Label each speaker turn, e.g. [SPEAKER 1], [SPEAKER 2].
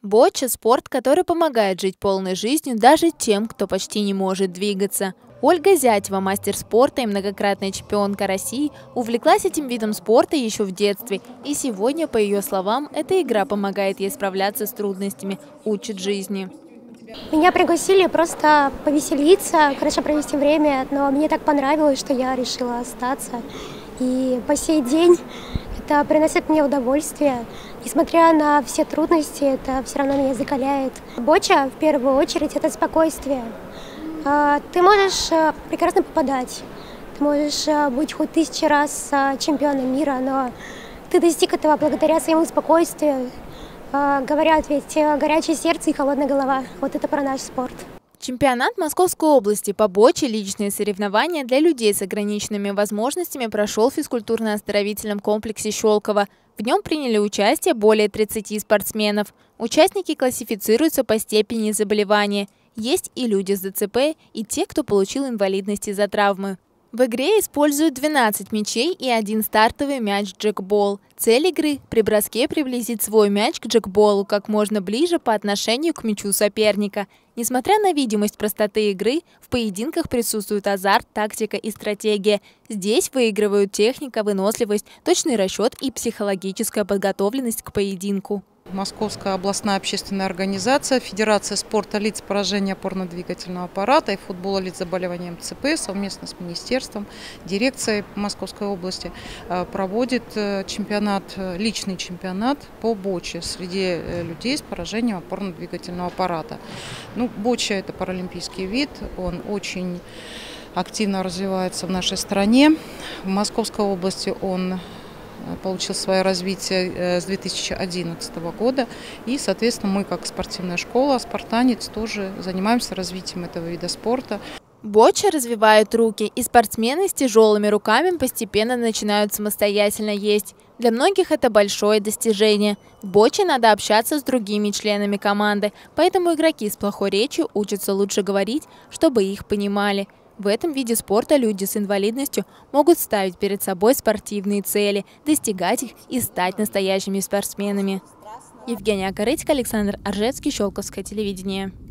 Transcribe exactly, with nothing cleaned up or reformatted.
[SPEAKER 1] Боча – спорт, который помогает жить полной жизнью даже тем, кто почти не может двигаться. Ольга Зятьева, мастер спорта и многократная чемпионка России, увлеклась этим видом спорта еще в детстве. И сегодня, по ее словам, эта игра помогает ей справляться с трудностями, учит жизни.
[SPEAKER 2] Меня пригласили просто повеселиться, хорошо провести время, но мне так понравилось, что я решила остаться. И по сей день это приносит мне удовольствие. Несмотря на все трудности, это все равно меня закаляет. Боча, в первую очередь, это спокойствие. Ты можешь прекрасно попадать, ты можешь быть хоть тысячи раз чемпионом мира, но ты достиг этого благодаря своему спокойствию. Говорят ведь горячее сердце и холодная голова. Вот это про наш спорт.
[SPEAKER 1] Чемпионат Московской области по боче «Личные соревнования» для людей с ограниченными возможностями прошел в физкультурно-оздоровительном комплексе Щелково. В нем приняли участие более тридцати спортсменов. Участники классифицируются по степени заболевания. Есть и люди с ДЦП, и те, кто получил инвалидность из-за травмы. В игре используют двенадцать мячей и один стартовый мяч джекбол. Цель игры – при броске приблизить свой мяч к джекболу как можно ближе по отношению к мячу соперника. Несмотря на видимость простоты игры, в поединках присутствует азарт, тактика и стратегия. Здесь выигрывают техника, выносливость, точный расчет и психологическая подготовленность к поединку.
[SPEAKER 3] Московская областная общественная организация, Федерация спорта лиц с поражением опорно-двигательного аппарата и футбола лиц с заболеванием ЦП совместно с Министерством, дирекцией Московской области проводит чемпионат, личный чемпионат по боче среди людей с поражением опорно-двигательного аппарата. Ну, боча – это паралимпийский вид, он очень активно развивается в нашей стране. В Московской области он получил свое развитие с две тысячи одиннадцатого года. И, соответственно, мы, как спортивная школа, спартанец, тоже занимаемся развитием этого вида спорта.
[SPEAKER 1] Боча развивает руки, и спортсмены с тяжелыми руками постепенно начинают самостоятельно есть. Для многих это большое достижение. В боче надо общаться с другими членами команды, поэтому игроки с плохой речью учатся лучше говорить, чтобы их понимали. В этом виде спорта люди с инвалидностью могут ставить перед собой спортивные цели, достигать их и стать настоящими спортсменами. Евгения Корытько, Александр Аржевский, Щелковское телевидение.